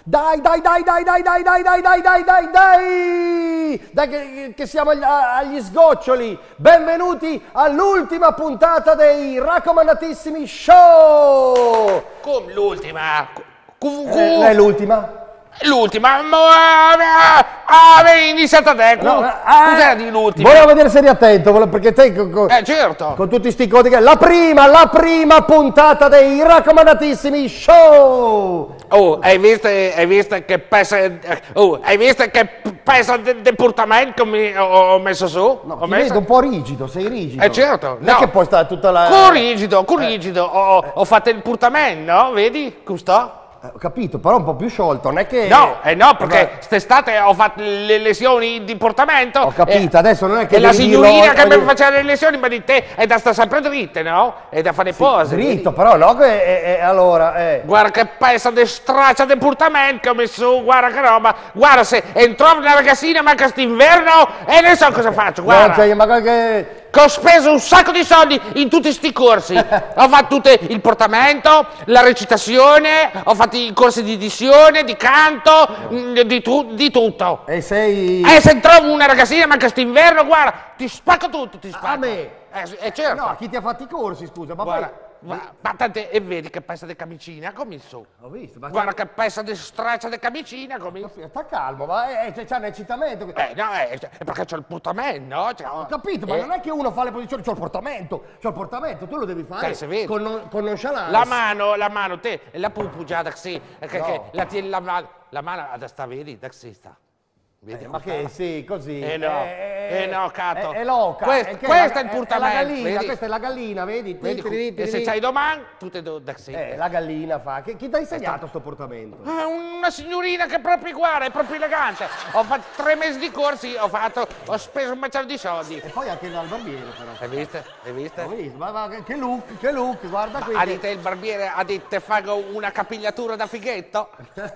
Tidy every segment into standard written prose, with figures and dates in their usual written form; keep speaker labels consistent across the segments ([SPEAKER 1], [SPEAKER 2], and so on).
[SPEAKER 1] Dai, dai, dai, dai, dai, dai, dai, dai, dai, dai, dai, dai! Dai che siamo agli sgoccioli! Benvenuti all'ultima puntata dei raccomandatissimi show!
[SPEAKER 2] Come l'ultima?
[SPEAKER 1] È l'ultima?
[SPEAKER 2] L'ultima? Avevi iniziato a te? Cos'era di l'ultima?
[SPEAKER 1] Volevo vedere se eri attento, perché te
[SPEAKER 2] certo!
[SPEAKER 1] con tutti sti codi che... La prima puntata dei raccomandatissimi show!
[SPEAKER 2] Oh, hai visto che pesa... Oh, hai visto che pesa del portamento che ho messo su?
[SPEAKER 1] No,
[SPEAKER 2] ho
[SPEAKER 1] ti vedo un po' rigido, sei rigido.
[SPEAKER 2] Certo!
[SPEAKER 1] Non è che poi sta tutta la...
[SPEAKER 2] Con rigido! Ho fatto il portamento, no? Vedi? Come sto?
[SPEAKER 1] Ho capito, però un po' più sciolto, non è che...
[SPEAKER 2] No, perché quest'estate ho fatto le lesioni di portamento.
[SPEAKER 1] Ho capito, adesso non è che...
[SPEAKER 2] E la
[SPEAKER 1] devi
[SPEAKER 2] signorina
[SPEAKER 1] dirlo-
[SPEAKER 2] che mi faceva le lesioni mi dite è da stare sempre dritte, no? È da fare pose.
[SPEAKER 1] Dritto, però no che... allora...
[SPEAKER 2] Guarda che pesa di straccia di portamento che ho messo, guarda che roba. Guarda, se entravo una ragazzina manca st'inverno e non so cosa faccio, guarda.
[SPEAKER 1] No, cioè, ma che...
[SPEAKER 2] Che ho speso un sacco di soldi in tutti sti corsi. Ho fatto il portamento, la recitazione, ho fatto i corsi di dizione, di canto, di tutto.
[SPEAKER 1] E sei...
[SPEAKER 2] E se trovo una ragazzina manca st'inverno, guarda, ti spacco tutto, ti spacco.
[SPEAKER 1] A me?
[SPEAKER 2] Certo.
[SPEAKER 1] No, chi ti ha fatto i corsi, scusa? Ma
[SPEAKER 2] Guarda,
[SPEAKER 1] poi...
[SPEAKER 2] ma tante, e vedi che pesa di camicina, come su.
[SPEAKER 1] Ho visto, ma...
[SPEAKER 2] Guarda che pesa di straccia di camicina, come.
[SPEAKER 1] Sta calmo, ma c'è un eccitamento.
[SPEAKER 2] No, è perché c'ho il portamento, no?
[SPEAKER 1] Ho capito, ma non è che uno fa le posizioni, c'ho il portamento, tu lo devi fare
[SPEAKER 2] si vede.
[SPEAKER 1] con nonchalance.
[SPEAKER 2] La mano, te, la pupugiata, sì, che la tieni la mano, adesso vedi, da si sta. Vedi,
[SPEAKER 1] Ma che sì, così.
[SPEAKER 2] no, Cato.
[SPEAKER 1] È loca.
[SPEAKER 2] Questo è il portamento.
[SPEAKER 1] È la gallina,
[SPEAKER 2] vedi?
[SPEAKER 1] questa è la gallina, vedi?
[SPEAKER 2] E se c'hai domani, tu te do da sì.
[SPEAKER 1] La gallina fa. Chi ti ha insegnato sto portamento?
[SPEAKER 2] Una signorina che proprio guarda, è proprio elegante. Ho fatto 3 mesi di corsi, ho speso un macello di soldi.
[SPEAKER 1] E poi anche dal barbiere, però.
[SPEAKER 2] Hai visto?
[SPEAKER 1] Ho visto, ma che look, guarda qui.
[SPEAKER 2] Ha detto il barbiere, ha detto fago una capigliatura da fighetto.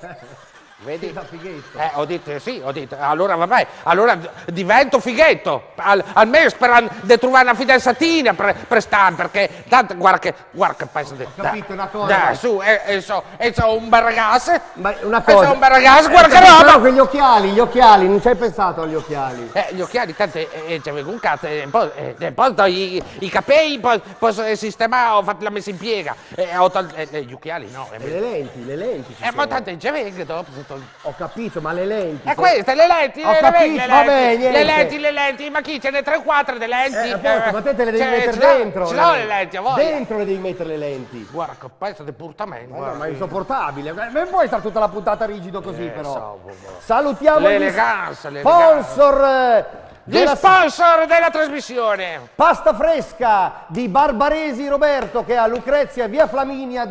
[SPEAKER 2] Vedi?
[SPEAKER 1] Sì, da fighetto.
[SPEAKER 2] Ho detto, allora vabbè, allora divento fighetto, almeno sperando di trovare una fidanzatina per stare, perché tanto guarda che penso di...
[SPEAKER 1] Ho capito una cosa.
[SPEAKER 2] Dai, su, so un bel ragazzo,
[SPEAKER 1] Ma una cosa.
[SPEAKER 2] so un bel ragazzo, guarda che
[SPEAKER 1] Però
[SPEAKER 2] roba!
[SPEAKER 1] con gli occhiali, non ci hai pensato agli occhiali.
[SPEAKER 2] Gli occhiali, tanto c'avevo un cazzo, poi togli i capelli, poi posso sistemare, ho fatto la messa in piega, ho tolto gli occhiali, no.
[SPEAKER 1] Le lenti ci
[SPEAKER 2] Ma
[SPEAKER 1] sono.
[SPEAKER 2] tanto già vedi dopo...
[SPEAKER 1] Ho capito, ma le lenti.
[SPEAKER 2] E queste, le lenti,
[SPEAKER 1] Ho capito, vabbè, niente.
[SPEAKER 2] le lenti, ma chi ce ne 3-4 delle lenti?
[SPEAKER 1] Apposta, ma te le devi mettere
[SPEAKER 2] ce l'ho-
[SPEAKER 1] dentro.
[SPEAKER 2] Ce l'ho le lenti, a voglia.
[SPEAKER 1] Dentro le devi mettere le lenti.
[SPEAKER 2] Guarda che pezzo di portamento, guarda.
[SPEAKER 1] Ma è insopportabile. Non puoi stare tutta la puntata rigido così, però.
[SPEAKER 2] so.
[SPEAKER 1] Salutiamo
[SPEAKER 2] L'eleganza,
[SPEAKER 1] sponsor
[SPEAKER 2] Gli sponsor della trasmissione.
[SPEAKER 1] Pasta fresca di Barbaresi Roberto, che è a Lucrezia, via Flaminia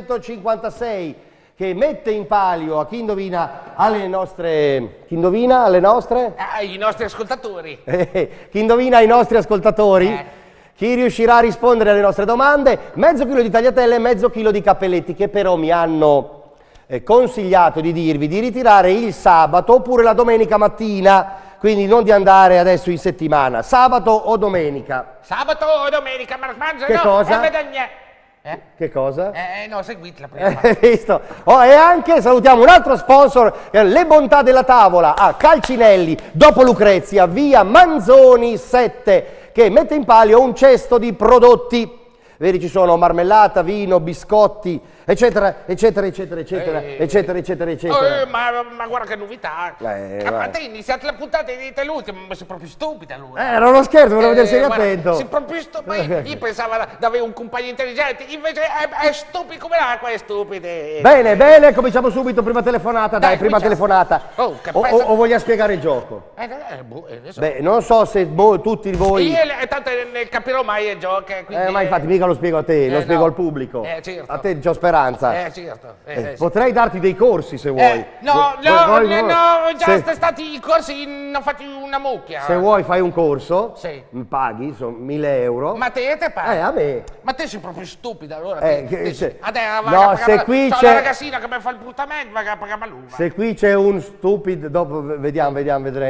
[SPEAKER 1] 256. Che mette in palio a chi indovina alle nostre... Chi indovina alle nostre?
[SPEAKER 2] I nostri ascoltatori.
[SPEAKER 1] Chi indovina ai nostri ascoltatori? Chi riuscirà a rispondere alle nostre domande? Mezzo chilo di tagliatelle e mezzo chilo di cappelletti, che però mi hanno consigliato di dirvi di ritirare il sabato oppure la domenica mattina, quindi non di andare adesso in settimana, sabato o domenica.
[SPEAKER 2] Sabato o domenica, Marco.
[SPEAKER 1] Che
[SPEAKER 2] no,
[SPEAKER 1] cosa? Che cosa?
[SPEAKER 2] No, seguitela prima.
[SPEAKER 1] Visto? E anche salutiamo un altro sponsor, Le Bontà della Tavola a Calcinelli, dopo Lucrezia, via Manzoni 7, che mette in palio un cesto di prodotti. Vedi, ci sono marmellata, vino, biscotti, eccetera, eccetera, eccetera, eccetera, eccetera, eccetera, eccetera.
[SPEAKER 2] Ma guarda che novità. Ma te iniziate la puntata e dite l'ultima, ma sei proprio stupida allora.
[SPEAKER 1] Era uno scherzo, volevo vedere se eri
[SPEAKER 2] guarda,
[SPEAKER 1] attento.
[SPEAKER 2] Sei proprio stupido. Io pensavo di avere un compagno intelligente, invece è stupido come l'acqua, è stupido.
[SPEAKER 1] Bene, cominciamo subito, prima telefonata, dai, prima
[SPEAKER 2] cominciamo.
[SPEAKER 1] telefonata.
[SPEAKER 2] Che
[SPEAKER 1] O vogliamo spiegare il gioco?
[SPEAKER 2] So.
[SPEAKER 1] Beh, non so se tutti voi...
[SPEAKER 2] Io tanto ne capirò mai il gioco. Quindi,
[SPEAKER 1] ma infatti mica lo spiego a te, lo spiego
[SPEAKER 2] no.
[SPEAKER 1] al pubblico.
[SPEAKER 2] Certo.
[SPEAKER 1] A te c'ho speranza.
[SPEAKER 2] Certo.
[SPEAKER 1] Potrei darti dei corsi se vuoi.
[SPEAKER 2] No,
[SPEAKER 1] Se-
[SPEAKER 2] già stati i corsi, non fatti una mucchia.
[SPEAKER 1] Se vuoi fai un corso,
[SPEAKER 2] Sì.
[SPEAKER 1] paghi, sono 1.000 euro.
[SPEAKER 2] Ma te paghi?
[SPEAKER 1] A me.
[SPEAKER 2] Ma te sei proprio stupida allora.
[SPEAKER 1] No, se qui c'è...
[SPEAKER 2] la ragazzina che mi fa il portamento, va a pagare lui.
[SPEAKER 1] Se qui c'è un stupido, dopo vedremo.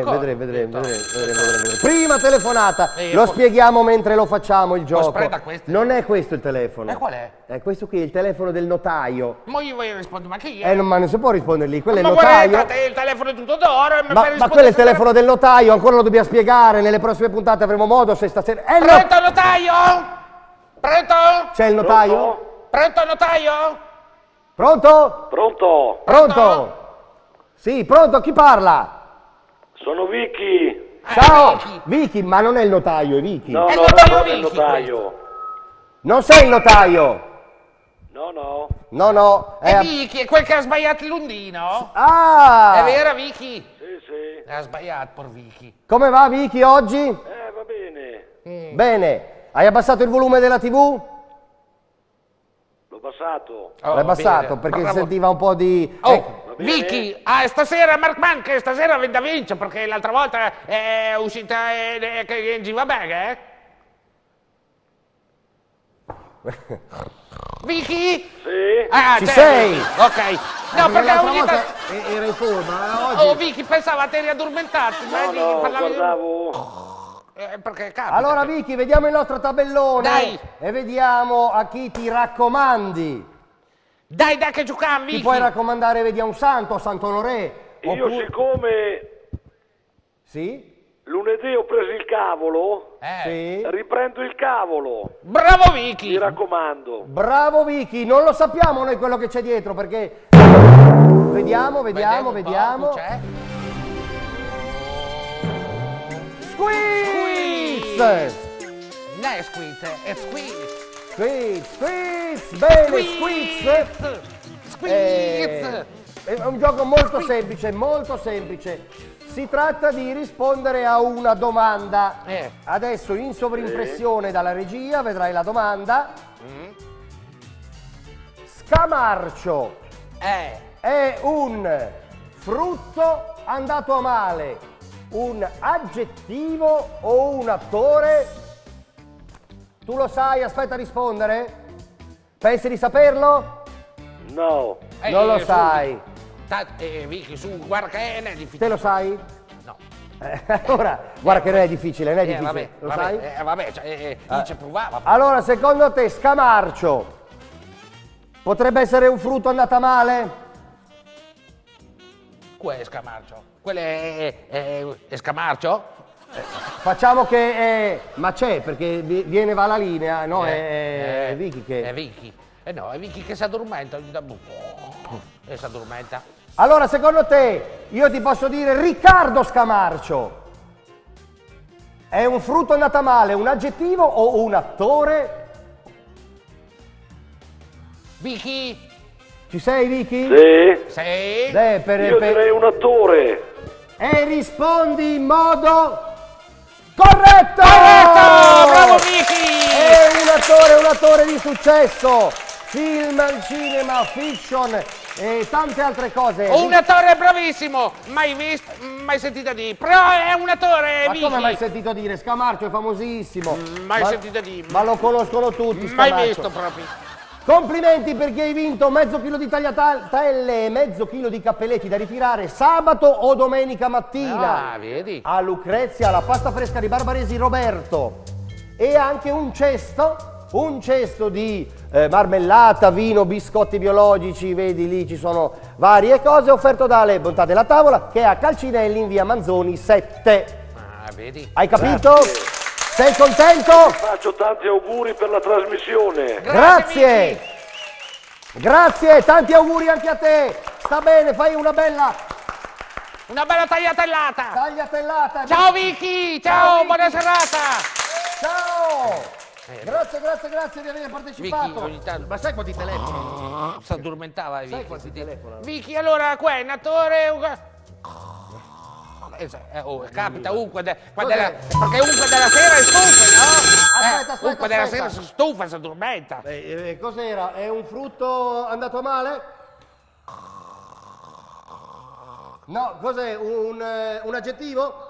[SPEAKER 1] Prima telefonata, lo spieghiamo mentre lo facciamo il gioco.
[SPEAKER 2] Aspetta, questo.
[SPEAKER 1] Non è questo il telefono.
[SPEAKER 2] Qual è?
[SPEAKER 1] È questo qui, il telefono del notaio.
[SPEAKER 2] Ma io voglio rispondere, ma che è?
[SPEAKER 1] Ma non si può rispondere lì, quello è il
[SPEAKER 2] Ma
[SPEAKER 1] notaio.
[SPEAKER 2] guardate, il telefono è tutto d'oro.
[SPEAKER 1] Ma quello è il telefono del notaio, ancora lo dobbiamo spiegare, nelle prossime puntate avremo modo, se stasera...
[SPEAKER 2] Pronto, notaio? Pronto?
[SPEAKER 1] C'è il notaio?
[SPEAKER 2] Pronto, notaio?
[SPEAKER 1] Pronto?
[SPEAKER 3] Pronto?
[SPEAKER 1] Pronto? Sì, pronto, chi parla?
[SPEAKER 3] Sono Vicky.
[SPEAKER 1] Ciao! Vicky, ma non è il notaio, è Vicky.
[SPEAKER 3] No,
[SPEAKER 2] È il
[SPEAKER 3] no,
[SPEAKER 2] notaio
[SPEAKER 3] non è il
[SPEAKER 2] Vicky,
[SPEAKER 3] notaio.
[SPEAKER 1] Non sei il notaio?
[SPEAKER 3] No, no.
[SPEAKER 1] No, no.
[SPEAKER 2] È Vicky, è quel che ha sbagliato il Lundino?
[SPEAKER 1] Ah!
[SPEAKER 2] È vero, Vicky?
[SPEAKER 3] Sì, sì.
[SPEAKER 2] Ha sbagliato, por Vicky.
[SPEAKER 1] Come va Vicky oggi?
[SPEAKER 3] Va bene.
[SPEAKER 1] Bene. Hai abbassato il volume della TV?
[SPEAKER 3] L'ho passato.
[SPEAKER 2] Oh,
[SPEAKER 1] L'hai abbassato
[SPEAKER 2] bene,
[SPEAKER 1] perché
[SPEAKER 2] bravo.
[SPEAKER 1] sentiva un po' di...
[SPEAKER 2] Oh,
[SPEAKER 3] Va bene.
[SPEAKER 2] Vicky, stasera Mark Mank, stasera vende a vincere perché l'altra volta è uscita che in Givabag, eh? Vicky?
[SPEAKER 3] Sì.
[SPEAKER 1] Ci
[SPEAKER 2] c'è,
[SPEAKER 1] sei?
[SPEAKER 2] Vicky. Ok. No, perché
[SPEAKER 1] l'altra
[SPEAKER 2] ogni
[SPEAKER 1] volta
[SPEAKER 2] tanto...
[SPEAKER 1] era in forma, oggi...
[SPEAKER 2] Oh, Vicky, pensava a te riaddormentato.
[SPEAKER 3] No, guardavo.
[SPEAKER 2] Perché capita.
[SPEAKER 1] Allora Vicky, vediamo il nostro tabellone.
[SPEAKER 2] Dai.
[SPEAKER 1] E vediamo a chi ti raccomandi.
[SPEAKER 2] Dai, che giocam,
[SPEAKER 1] Ti
[SPEAKER 2] Vicky.
[SPEAKER 1] puoi raccomandare, vedi, a un santo, Sant'Onoré.
[SPEAKER 3] Io siccome
[SPEAKER 1] Sì?
[SPEAKER 3] lunedì ho preso il cavolo,
[SPEAKER 1] Sì?
[SPEAKER 3] riprendo il cavolo.
[SPEAKER 2] Bravo, Vicky.
[SPEAKER 3] Mi raccomando.
[SPEAKER 1] Bravo Vicky, non lo sappiamo noi quello che c'è dietro perché... Vediamo.
[SPEAKER 2] Vediamo un po', c'è.
[SPEAKER 1] Squeeze!
[SPEAKER 2] Non è squeeze, è squeeze.
[SPEAKER 1] Squeeze! Bene, Squeeze!
[SPEAKER 2] Squeeze.
[SPEAKER 1] È un gioco molto semplice, molto semplice. Si tratta di rispondere a una domanda. Adesso in sovrimpressione dalla regia vedrai la domanda. Scamarcio è un frutto andato a male, un aggettivo o un attore? Tu lo sai, aspetta a rispondere? Pensi di saperlo?
[SPEAKER 3] No.
[SPEAKER 1] Non lo sai.
[SPEAKER 2] Vicky, su, guarda che non è difficile.
[SPEAKER 1] Te lo sai?
[SPEAKER 2] No.
[SPEAKER 1] Allora, guarda che non è difficile, non è difficile.
[SPEAKER 2] Vabbè,
[SPEAKER 1] Lo sai?
[SPEAKER 2] vabbè, dice provava.
[SPEAKER 1] Allora, secondo te, Scamarcio potrebbe essere un frutto andato male?
[SPEAKER 2] Quello è Scamarcio. Quello è Scamarcio?
[SPEAKER 1] Facciamo che ma c'è, perché viene va la linea, no? È Vicky che...
[SPEAKER 2] È Vicky. No, è Vicky che si addormenta. E si addormenta.
[SPEAKER 1] Allora, secondo te, io ti posso dire Riccardo Scamarcio è un frutto andato male, un aggettivo o un attore?
[SPEAKER 2] Vicky?
[SPEAKER 1] Ci sei, Vicky?
[SPEAKER 3] Sì.
[SPEAKER 2] Sì?
[SPEAKER 3] Io direi un attore.
[SPEAKER 1] E rispondi in modo corretto!
[SPEAKER 2] Bravo Vicky!
[SPEAKER 1] È un attore di successo, film, cinema, fiction e tante altre cose.
[SPEAKER 2] Un attore bravissimo, mai visto, mai sentito dire, però è un attore,
[SPEAKER 1] Ma
[SPEAKER 2] Vicky.
[SPEAKER 1] come mai sentito dire? Scamarcio è famosissimo.
[SPEAKER 2] Mai sentito dire.
[SPEAKER 1] Ma lo conoscono tutti,
[SPEAKER 2] Mai
[SPEAKER 1] Scamarcio.
[SPEAKER 2] visto proprio.
[SPEAKER 1] Complimenti perché hai vinto mezzo chilo di tagliatelle e mezzo chilo di cappelletti da ritirare sabato o domenica mattina.
[SPEAKER 2] Ah, vedi?
[SPEAKER 1] A Lucrezia, la pasta fresca di Barbaresi Roberto. E anche un cesto di marmellata, vino, biscotti biologici, vedi lì ci sono varie cose, offerto dalle Bontà della Tavola, che è a Calcinelli in via Manzoni 7.
[SPEAKER 2] Ah, vedi?
[SPEAKER 1] Hai capito?
[SPEAKER 3] Grazie.
[SPEAKER 1] Sei contento?
[SPEAKER 3] Faccio tanti auguri per la trasmissione.
[SPEAKER 1] Grazie! Grazie, tanti auguri anche a te! Sta bene, fai una bella
[SPEAKER 2] tagliatellata!
[SPEAKER 1] tagliatellata!
[SPEAKER 2] Ciao Vicky! Ciao, buona serata!
[SPEAKER 1] Ciao! Grazie di aver partecipato!
[SPEAKER 2] Vicky, ogni tanto...
[SPEAKER 1] Ma sai quanti telefono?
[SPEAKER 2] Si addormentava
[SPEAKER 1] Sai
[SPEAKER 2] Vicky.
[SPEAKER 1] quanti telefono?
[SPEAKER 2] Vicky, allora, qua è un attore... capita ovunque, perché ovunque della sera è stufa, no?
[SPEAKER 1] Aspetta,
[SPEAKER 2] ovunque della sera si stufa, si addormenta.
[SPEAKER 1] Cos'era? È un frutto andato a male? No, cos'è? Un aggettivo?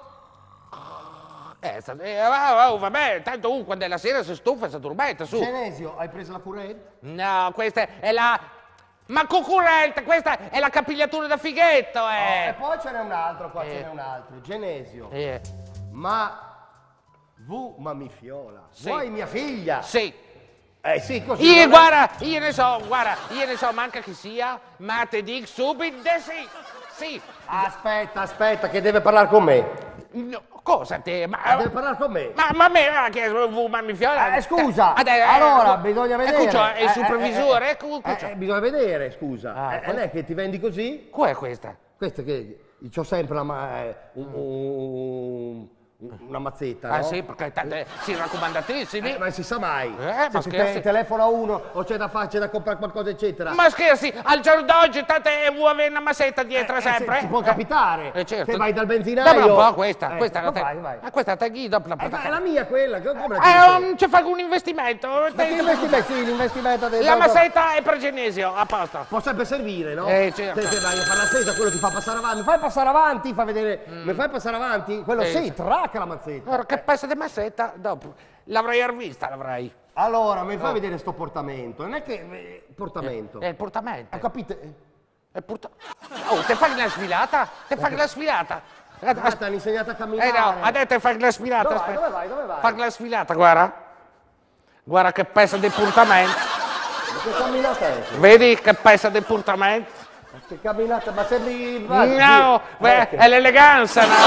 [SPEAKER 2] Vabbè, tanto ovunque della sera si stufa, si addormenta, su.
[SPEAKER 1] Genesio, hai preso la Curel?
[SPEAKER 2] No, questa è la... Ma concorrente, questa è la capigliatura da fighetto,
[SPEAKER 1] E poi ce n'è un altro, qua ce n'è un altro. Genesio. Ma mammifiola.
[SPEAKER 2] Sì.
[SPEAKER 1] Vuoi mia figlia?
[SPEAKER 2] Sì.
[SPEAKER 1] Sì, così.
[SPEAKER 2] Io, guarda, io ne so, manca chi sia, ma te dico subito di sì. Sì.
[SPEAKER 1] Aspetta, che deve parlare con me.
[SPEAKER 2] No, cosa te? Ma
[SPEAKER 1] Deve parlare con me.
[SPEAKER 2] ma me ha chiesto ma mi fiola.
[SPEAKER 1] Scusa, allora bisogna vedere.
[SPEAKER 2] Cuccio è il supervisore, Cuccio.
[SPEAKER 1] Bisogna vedere, scusa. Non è che ti vendi così?
[SPEAKER 2] Qual è questa?
[SPEAKER 1] Questa che c'ho sempre una mazzetta,
[SPEAKER 2] Ah
[SPEAKER 1] no?
[SPEAKER 2] sì, perché si raccomandatissimi.
[SPEAKER 1] Ma si sa mai.
[SPEAKER 2] Ma
[SPEAKER 1] Se
[SPEAKER 2] scherzi.
[SPEAKER 1] telefona uno o c'è da comprare qualcosa, eccetera.
[SPEAKER 2] Ma scherzi, al giorno d'oggi vuoi avere una massetta dietro sempre?
[SPEAKER 1] Ci può capitare.
[SPEAKER 2] Certo.
[SPEAKER 1] Se vai dal benzinaio.
[SPEAKER 2] Dammi un po' questa,
[SPEAKER 1] vai.
[SPEAKER 2] questa te guido.
[SPEAKER 1] È la mia quella, come la
[SPEAKER 2] ci fai un investimento.
[SPEAKER 1] Ma che investimento? Sì, l'investimento del...
[SPEAKER 2] La massetta è per Genesio, a posto.
[SPEAKER 1] Può sempre servire, no?
[SPEAKER 2] Certo.
[SPEAKER 1] Se vai a fare la spesa, quello ti fa passare avanti. Mi fai passare avanti, fa vedere. Mi fai passare avanti? Quello sì, tracca la mazzetta.
[SPEAKER 2] Ora, che pezzo di massetta, dopo. L'avrei rivista, l'avrei.
[SPEAKER 1] Allora, mi fai vedere sto portamento. Non è che... portamento.
[SPEAKER 2] È il portamento.
[SPEAKER 1] Ho capito?
[SPEAKER 2] Oh, te fai la sfilata?
[SPEAKER 1] Ti hanno insegnato a camminare.
[SPEAKER 2] No, adesso fai la sfilata.
[SPEAKER 1] Dove vai?
[SPEAKER 2] Fai la sfilata, guarda. Guarda che pezzo di portamento.
[SPEAKER 1] Ma che camminata è?
[SPEAKER 2] Vedi che pezzo di portamento?
[SPEAKER 1] Che camminata, ma sembri...
[SPEAKER 2] No, è l'eleganza, no?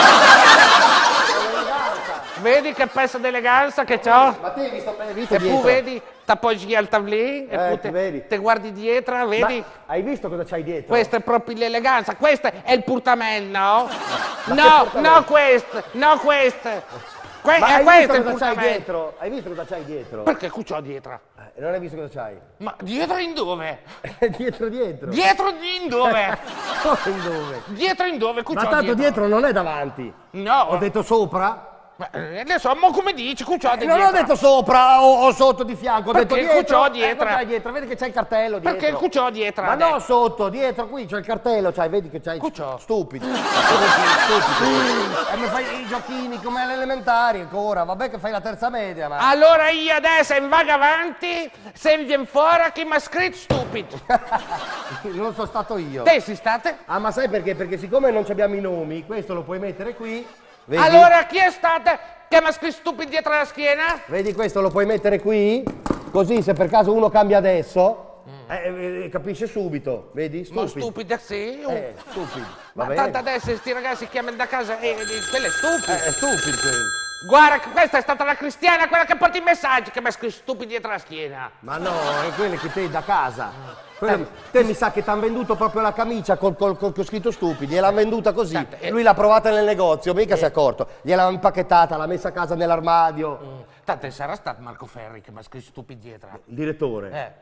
[SPEAKER 2] Vedi che pezzo di eleganza che c'ho?
[SPEAKER 1] Ma te hai visto
[SPEAKER 2] E
[SPEAKER 1] dietro?
[SPEAKER 2] tu vedi, ti appoggi al tavolino e
[SPEAKER 1] ti vedi.
[SPEAKER 2] te guardi dietro, vedi?
[SPEAKER 1] Ma hai visto cosa c'hai dietro?
[SPEAKER 2] Questa è proprio l'eleganza, questo è il portamento, no? No, questo.
[SPEAKER 1] Ma hai
[SPEAKER 2] Questo è
[SPEAKER 1] visto
[SPEAKER 2] il
[SPEAKER 1] cosa c'hai
[SPEAKER 2] portamento.
[SPEAKER 1] dietro? Hai visto cosa c'hai dietro?
[SPEAKER 2] Perché c'ho dietro?
[SPEAKER 1] Non hai visto cosa c'hai?
[SPEAKER 2] Ma dietro in dove?
[SPEAKER 1] Dietro.
[SPEAKER 2] Dietro in dove?
[SPEAKER 1] Come in dove?
[SPEAKER 2] Dietro in dove?
[SPEAKER 1] Ma tanto dietro non è davanti.
[SPEAKER 2] No.
[SPEAKER 1] Ho detto sopra?
[SPEAKER 2] Ma, adesso, ma come dici? Cucciò di
[SPEAKER 1] Non
[SPEAKER 2] dietro.
[SPEAKER 1] ho detto sopra o sotto di fianco, ho
[SPEAKER 2] Perché
[SPEAKER 1] detto dietro.
[SPEAKER 2] cucciò dietro?
[SPEAKER 1] C'hai dietro, vedi che c'è il cartello dietro.
[SPEAKER 2] Perché il cucciò dietro?
[SPEAKER 1] Ma no, sotto, dietro, qui c'è il cartello, vedi che c'hai...
[SPEAKER 2] Cucciò.
[SPEAKER 1] Stupido. E mi fai i giochini come alle elementari ancora, vabbè che fai la terza media, ma...
[SPEAKER 2] Allora io adesso in vaga avanti, se viene fuori chi mi ha scritto stupido.
[SPEAKER 1] Non sono stato io.
[SPEAKER 2] Te sei state?
[SPEAKER 1] Ah, ma sai perché? Perché siccome non abbiamo i nomi, questo lo puoi mettere qui. Vedi?
[SPEAKER 2] Allora chi è stata che mi ha scritto stupido dietro la schiena?
[SPEAKER 1] Vedi, questo lo puoi mettere qui, così se per caso uno cambia adesso, capisce subito, vedi?
[SPEAKER 2] Ma
[SPEAKER 1] Stupido.
[SPEAKER 2] stupida sì.
[SPEAKER 1] Stupido.
[SPEAKER 2] Ma
[SPEAKER 1] Va
[SPEAKER 2] tanto
[SPEAKER 1] bene.
[SPEAKER 2] adesso sti ragazzi chiamano da casa e quello è stupido.
[SPEAKER 1] È stupido quello.
[SPEAKER 2] Guarda, che questa è stata la cristiana, quella che porta i messaggi, che mi ha scritto stupido dietro la schiena.
[SPEAKER 1] Ma no, è quelle che te da casa. Te mi sa che ti hanno venduto proprio la camicia con scritto stupidi, gliel'hanno venduta così. Lui l'ha provata nel negozio, mica si è accorto. Gliel'ha impacchettata, l'ha messa a casa nell'armadio.
[SPEAKER 2] Tanto sarà stato Marco Ferri che mi ha scritto stupido dietro.
[SPEAKER 1] Il direttore.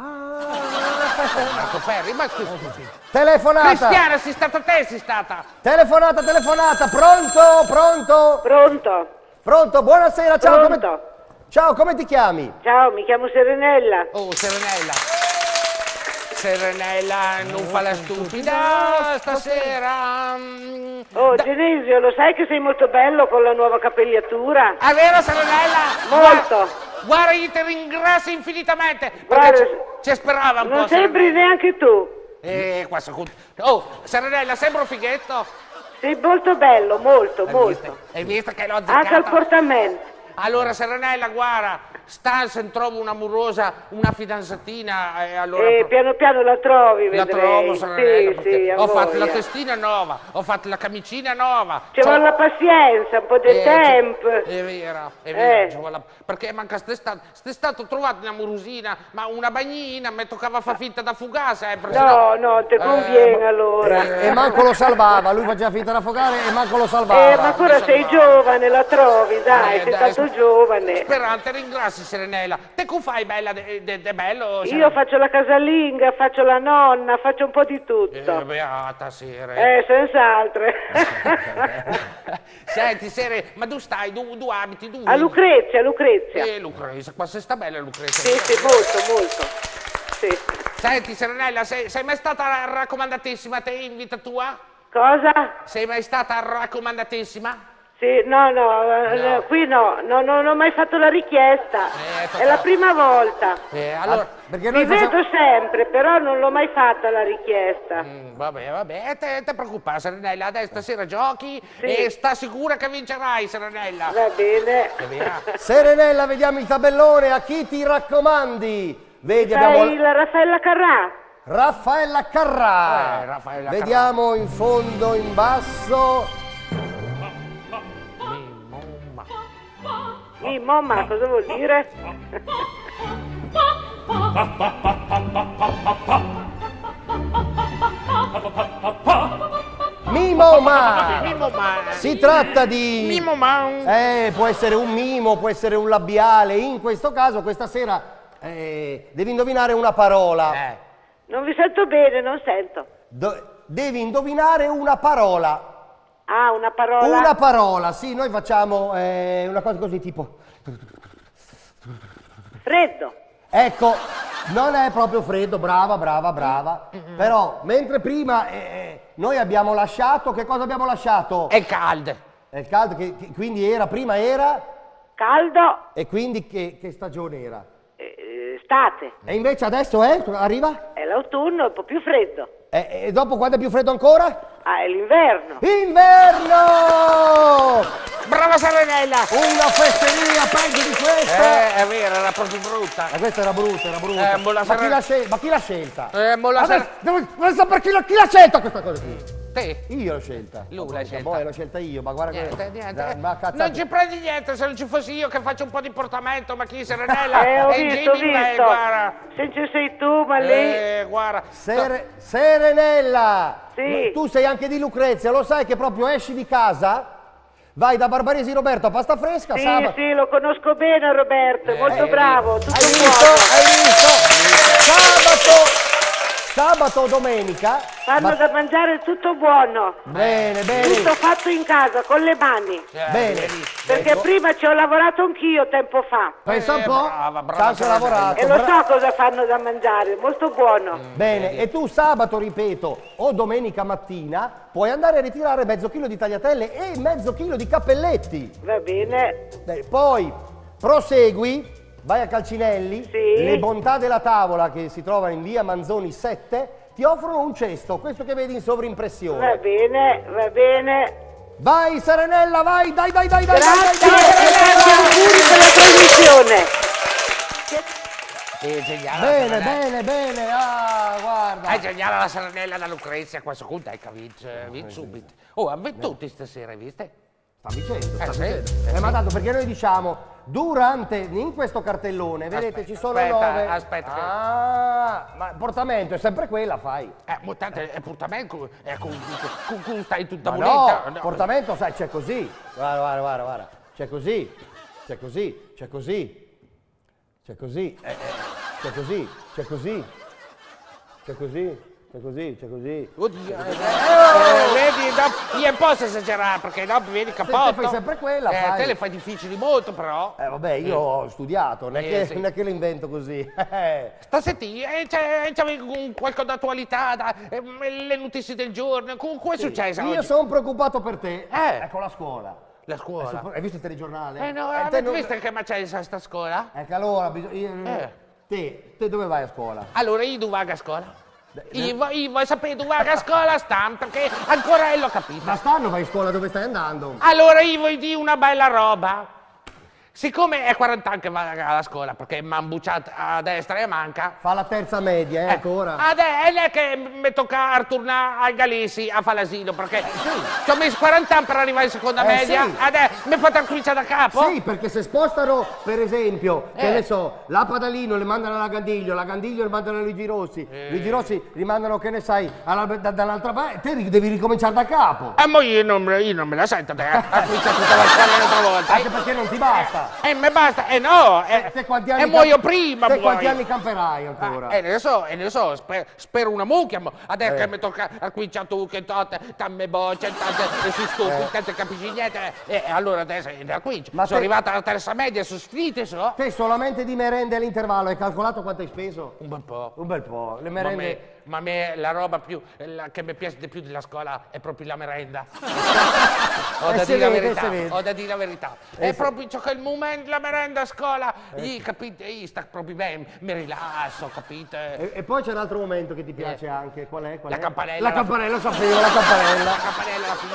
[SPEAKER 2] Marco Ferri, ma scritto stupido.
[SPEAKER 1] Telefonata!
[SPEAKER 2] Cristiana, sei stata te, sei stata.
[SPEAKER 1] Telefonata! Pronto, buonasera, ciao!
[SPEAKER 4] Pronto?
[SPEAKER 1] Ciao, come ti chiami?
[SPEAKER 4] Ciao, mi chiamo Serenella.
[SPEAKER 2] Oh, Serenella. Serenella, non fa la stupida stasera.
[SPEAKER 4] Oh, Genesio, lo sai che sei molto bello con la nuova capigliatura?
[SPEAKER 2] È vero, Serenella?
[SPEAKER 4] Molto.
[SPEAKER 2] Guarda, io ti ringrazio infinitamente.
[SPEAKER 4] Guarda,
[SPEAKER 2] Perché ci sperava un po'.
[SPEAKER 4] Non sembri
[SPEAKER 2] Serenella.
[SPEAKER 4] neanche tu.
[SPEAKER 2] Qua sono... Oh, Serenella, sembra un fighetto.
[SPEAKER 4] Sei molto bello, molto, molto.
[SPEAKER 2] Hai visto che l'ho azzeccata?
[SPEAKER 4] Anche al portamento.
[SPEAKER 2] Allora, Serenella, guarda, se trovo un'amorosa, una fidanzatina, e allora...
[SPEAKER 4] piano piano la trovi,
[SPEAKER 2] La
[SPEAKER 4] vedrai.
[SPEAKER 2] trovo, Serenella,
[SPEAKER 4] Sì,
[SPEAKER 2] perché
[SPEAKER 4] sì, a
[SPEAKER 2] ho fatto la
[SPEAKER 4] voglia.
[SPEAKER 2] testina nuova, ho fatto la camicina nuova.
[SPEAKER 4] Ci vuole la pazienza, un po' di tempo.
[SPEAKER 2] È vero, ci vuole perché manca st'estate ho trovato una morosina, ma una bagnina, mi toccava far finta da fugare sempre.
[SPEAKER 4] No, te conviene allora.
[SPEAKER 1] E manco lo salvava, lui faceva finta da affogare e manco lo salvava.
[SPEAKER 4] Ma ancora sei giovane, la trovi, dai, sei
[SPEAKER 2] dai,
[SPEAKER 4] stato giovane.
[SPEAKER 2] Sperante, ringrazio Serenella. Te che fai bella de bello?
[SPEAKER 4] Io faccio la casalinga, faccio la nonna, faccio un po' di tutto.
[SPEAKER 2] Beata Sere.
[SPEAKER 4] Senz'altro.
[SPEAKER 2] Senti Sere, ma tu stai, tu abiti, tu?
[SPEAKER 4] A Lucrezia.
[SPEAKER 2] Lucrezia, qua se sta bella Lucrezia.
[SPEAKER 4] Sì, molto. Sì.
[SPEAKER 2] Senti Serenella, sei mai stata raccomandatissima te in vita tua?
[SPEAKER 4] Cosa?
[SPEAKER 2] Sei mai stata raccomandatissima?
[SPEAKER 4] Sì, no, qui non ho mai fatto la richiesta, è la prima volta.
[SPEAKER 2] Allora,
[SPEAKER 1] perché
[SPEAKER 4] Vi vedo sempre, però non l'ho mai fatta la richiesta.
[SPEAKER 2] vabbè, te preoccupare, Serenella, adesso stasera giochi e sta sicura che vincerai, Serenella.
[SPEAKER 4] Va bene.
[SPEAKER 1] Serenella, vediamo il tabellone, a chi ti raccomandi? Vedi,
[SPEAKER 4] Sei
[SPEAKER 1] abbiamo
[SPEAKER 4] la Raffaella Carrà?
[SPEAKER 1] Raffaella Carrà.
[SPEAKER 2] Raffaella
[SPEAKER 1] Vediamo in fondo, in basso.
[SPEAKER 4] Mamma, cosa vuol dire?
[SPEAKER 1] Mimoma.
[SPEAKER 2] Mimoma.
[SPEAKER 1] Si tratta di...
[SPEAKER 2] Mimoma.
[SPEAKER 1] Può essere un mimo, può essere un labiale. In questo caso, questa sera, devi indovinare una parola.
[SPEAKER 4] Non vi sento bene, non sento.
[SPEAKER 1] Devi indovinare una parola.
[SPEAKER 4] Ah, una parola?
[SPEAKER 1] Una parola, sì, noi facciamo una cosa così tipo...
[SPEAKER 4] Freddo.
[SPEAKER 1] Ecco, non è proprio freddo, brava. Però, mentre prima noi abbiamo lasciato, che cosa abbiamo lasciato?
[SPEAKER 2] È caldo.
[SPEAKER 1] È il caldo, quindi prima era...
[SPEAKER 4] Caldo.
[SPEAKER 1] E quindi che stagione era?
[SPEAKER 4] Estate.
[SPEAKER 1] E invece adesso arriva?
[SPEAKER 4] È l'autunno, un po' più freddo.
[SPEAKER 1] E dopo quando è più freddo ancora?
[SPEAKER 4] Ah, è l'inverno.
[SPEAKER 1] Inverno!
[SPEAKER 2] Brava Serenella.
[SPEAKER 1] Una fesseria peggio di questa!
[SPEAKER 2] È vero, era proprio brutta.
[SPEAKER 1] Ma questa era brutta. Ma chi l'ha scelta? Adesso devo sapere chi l'ha scelta questa cosa qui.
[SPEAKER 2] Te?
[SPEAKER 1] Io l'ho scelta.
[SPEAKER 2] Lui l'ha scelta.
[SPEAKER 1] Poi l'ho scelta io, ma guarda
[SPEAKER 2] Niente.
[SPEAKER 1] ma cazzate.
[SPEAKER 2] Non ci prendi niente, se non ci fossi io che faccio un po' di portamento, ma chi Serenella?
[SPEAKER 4] Ho
[SPEAKER 2] e
[SPEAKER 4] visto.
[SPEAKER 2] Guarda.
[SPEAKER 4] Se ci sei tu, ma lei...
[SPEAKER 2] Guarda.
[SPEAKER 1] Serenella!
[SPEAKER 4] Sì.
[SPEAKER 1] Tu sei anche di Lucrezia, lo sai che proprio esci di casa, vai da Barbaresi Roberto a Pasta Fresca, sabato...
[SPEAKER 4] Sì, lo conosco bene Roberto, è molto bravo, tutto
[SPEAKER 1] Hai
[SPEAKER 4] buono.
[SPEAKER 1] visto? Sabato o domenica...
[SPEAKER 4] Fanno da mangiare tutto buono.
[SPEAKER 1] Bene.
[SPEAKER 4] Tutto fatto in casa, con le mani.
[SPEAKER 1] Bene.
[SPEAKER 4] Perché prima ci ho lavorato anch'io tempo fa.
[SPEAKER 1] Pensa un po',
[SPEAKER 2] brava,
[SPEAKER 1] ci ha anche lavorato.
[SPEAKER 4] E lo so cosa fanno da mangiare, molto buono.
[SPEAKER 1] Bene, e tu sabato, ripeto, o domenica mattina, puoi andare a ritirare mezzo chilo di tagliatelle e mezzo chilo di cappelletti.
[SPEAKER 4] Va bene.
[SPEAKER 1] Poi prosegui, vai a Calcinelli,
[SPEAKER 4] Sì.
[SPEAKER 1] Le Bontà della Tavola che si trova in via Manzoni 7, ti offrono un cesto, questo che vedi in sovrimpressione.
[SPEAKER 4] Va bene.
[SPEAKER 1] Vai Serenella, vai, dai.
[SPEAKER 4] Grazie e tanti auguri per la trasmissione.
[SPEAKER 1] Bene, guarda.
[SPEAKER 2] È geniale la Serenella da Lucrezia, questo conto è che vince subito. Oh, ha vinto stasera, hai viste?
[SPEAKER 1] Sta vincendo.
[SPEAKER 2] Sì.
[SPEAKER 1] Ma tanto perché noi diciamo in questo cartellone, vedete, ci sono 9.
[SPEAKER 2] Aspetta.
[SPEAKER 1] Ma il portamento è sempre quella, fai.
[SPEAKER 2] Tanto è portamento, con cui stai tutta
[SPEAKER 1] Ma
[SPEAKER 2] bonita.
[SPEAKER 1] no, portamento, sai, c'è così. Guarda. C'è così.
[SPEAKER 2] Oddio, vedi, io posso esagerare perché dopo vedi capotto.
[SPEAKER 1] Te fai sempre quella, fai.
[SPEAKER 2] Te le fai difficili molto però.
[SPEAKER 1] Vabbè, io ho studiato, non è
[SPEAKER 2] Sì.
[SPEAKER 1] che lo invento così.
[SPEAKER 2] Stasera c'è qualche d'attualità, le notizie del giorno, come è successo
[SPEAKER 1] Io
[SPEAKER 2] oggi?
[SPEAKER 1] sono preoccupato per te. Ecco la scuola.
[SPEAKER 2] La scuola?
[SPEAKER 1] Hai visto il telegiornale?
[SPEAKER 2] No,
[SPEAKER 1] te
[SPEAKER 2] avete
[SPEAKER 1] non-
[SPEAKER 2] visto che macello sta scuola?
[SPEAKER 1] Ecco, allora, te dove vai a scuola?
[SPEAKER 2] Allora io dove vado a scuola? Io voglio sapere dove vado a scuola stanno, perché ancora non l'ho capito.
[SPEAKER 1] Da stanno vai a scuola, dove stai andando?
[SPEAKER 2] Allora io voglio dire una bella roba. Siccome è 40 anni che vado alla scuola, perché mi hanno bucciato a destra e manca.
[SPEAKER 1] Fa la terza media, ancora.
[SPEAKER 2] Adesso è lei che mi tocca tornare a Galissi a fare l'asilo, perché ci ho messo 40 anni per arrivare in seconda media.
[SPEAKER 1] sì.
[SPEAKER 2] Adesso mi fate cominciare da capo?
[SPEAKER 1] Sì, perché se spostano, per esempio, che ne so, la Padalino le mandano alla Gandiglio, la Gandiglio le mandano a Luigi Rossi, Luigi Rossi li mandano, che ne sai, dall'altra parte, te devi ricominciare da capo.
[SPEAKER 2] Ma io non me la sento, te. Ha cominciato tutta la scuola un'altra volta.
[SPEAKER 1] Anche perché non ti basta.
[SPEAKER 2] Me basta, no,
[SPEAKER 1] Te quanti anni
[SPEAKER 2] muoio prima,
[SPEAKER 1] Te quanti
[SPEAKER 2] muoio.
[SPEAKER 1] anni camperai ancora?
[SPEAKER 2] Ne so, spero una mucchia, adesso che mi tocca a cominciare tu, che tamme bocce, e si stufi, tante capisci niente, e allora adesso da qui,
[SPEAKER 1] Ma
[SPEAKER 2] sono
[SPEAKER 1] te-
[SPEAKER 2] arrivata alla terza media, sono sfide, so?
[SPEAKER 1] Te solamente di merende all'intervallo hai calcolato quanto hai speso?
[SPEAKER 2] Un bel po'.
[SPEAKER 1] Un bel po'. Le merende
[SPEAKER 2] ma a me la roba che mi piace di più della scola è proprio la merenda. Ho da dire la verità, ho da dire la verità. È proprio ciò che è il momento, la merenda a scola, capite? Io sta proprio bene, mi rilasso, capite?
[SPEAKER 1] E poi c'è un altro momento che ti piace anche, qual è?
[SPEAKER 2] La campanella.
[SPEAKER 1] La campanella, sapevo, la campanella.
[SPEAKER 2] La campanella alla